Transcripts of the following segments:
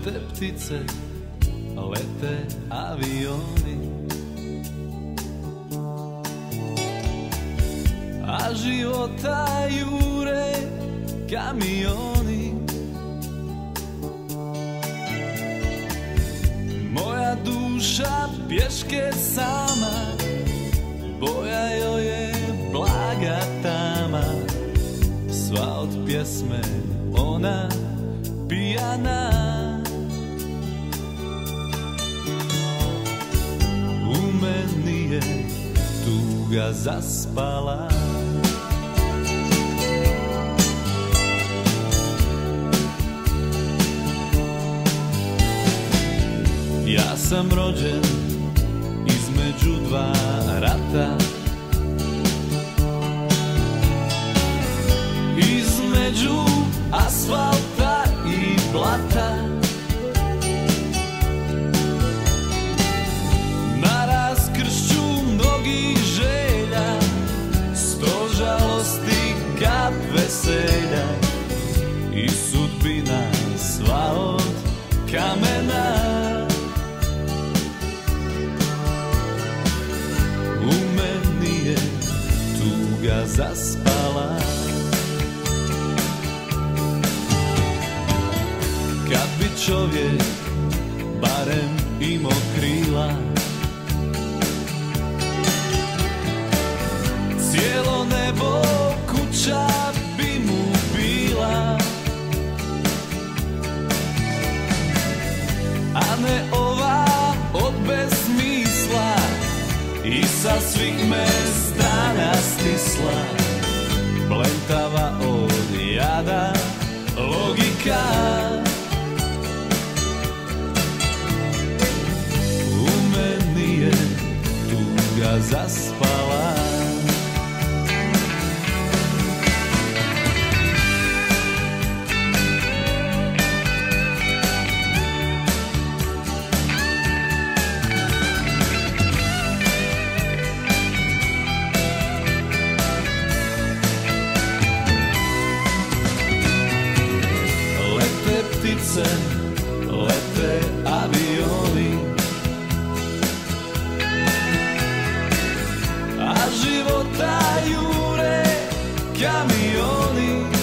Lete ptice, lete avioni, a života jure kamioni. Moja duša pješke sama, boja joj je blaga tama, sva od pjesme ona pijana. U meni je tuga zaspala, ja sam rođen između dva rata, između asfalta i blata. Na raskršću mnogih želja, sto žalosti, kap veselja i sudbina sva od kamena. U meni je tuga zaspala, kad bi čovjek barem imao krila, cijelo nebo kuća bi mu bila, a ne ova od besmisla i sa svih me strana stisla, blentava od jada logika. U meni je tuga zaspala, lete avioni, a života jure kamioni.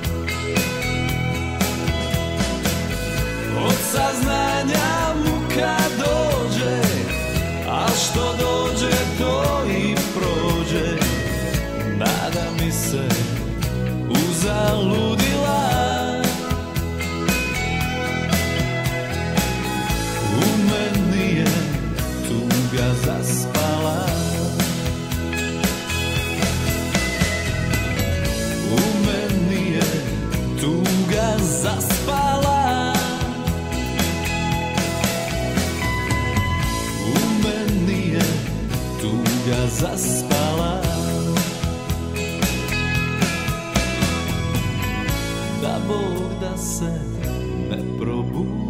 Od saznanja muka dođe, a što dođe to i prođe. Nada mi se uzaludila, tuga zaspala. U meni je tuga zaspala, u meni je tuga zaspala. Da Bog da se ne probudi,